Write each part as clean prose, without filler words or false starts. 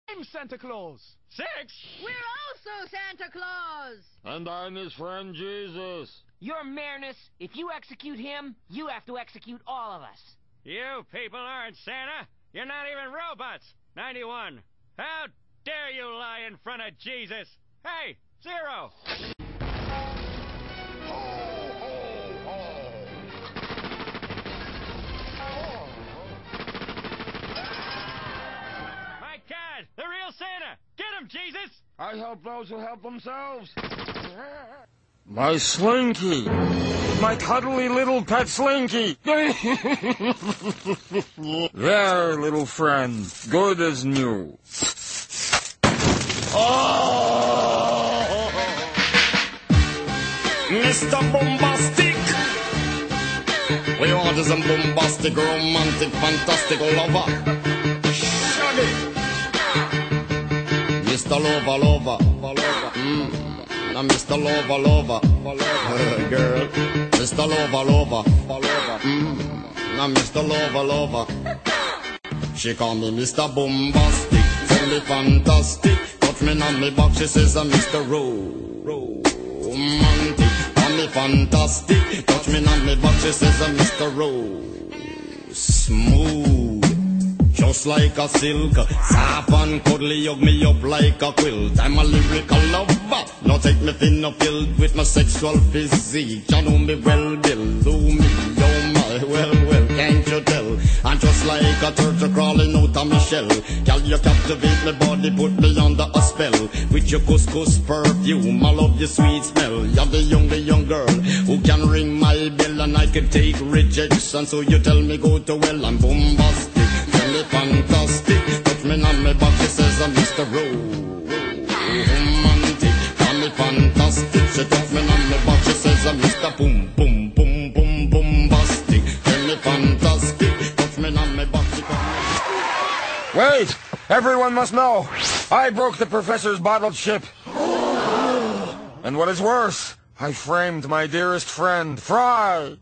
I'm Santa Claus. 6? We're also Santa Claus. And I'm his friend Jesus. Your Mareness, if you execute him, you have to execute all of us. You people aren't Santa. You're not even robots. 91. How dare you lie in front of Jesus? Hey, 0. My God, the real Santa. Get him, Jesus. I help those who help themselves. My Slinky. My cuddly little pet Slinky. There, little friend. Good as new. Oh! Mr. Bombastic. We order some bombastic, romantic, fantastic lover. Shut it. Mr. Lover. Now, Mr. Lover, girl. Mr. Lover, now, Mr. Lover. She call me Mr. Bombastic, tell me fantastic. Touch me on me back, she says I'm Mr. Romantic. Call me fantastic, touch me on me back, she says I'm Mr. Smooth. Just like a silk, soft and cuddly, hug me up like a quilt. I'm a lyrical lover, now take me thin or filled with my sexual physique. You know me well, Bill, do me, oh my, well, can't you tell? I'm just like a turtle crawling out of my shell. Girl, you captivate my body, put me under a spell. With your couscous perfume, I love your sweet smell. You're the young girl who can ring my bell, and I can take rejection. So you tell me go to well, I'm bombastic. Fantastic, touch me on my back, she says I'm Mr. Romantic. Call me fantastic, she touch me on my back, she says I'm Mr. Bombastic. Tell me fantastic, touch me on my back, she call me... Wait! Everyone must know! I broke the professor's bottled ship. And what is worse, I framed my dearest friend, Fry.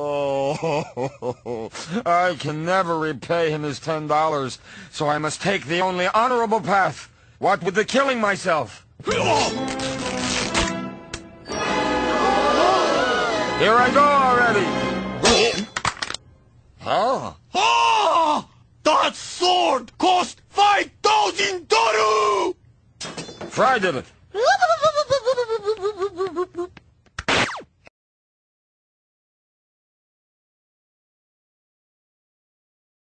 Oh, I can never repay him his $10, so I must take the only honorable path. What with the killing myself? Here I go already. Huh? Ah! That sword cost $5,000! Fry did it.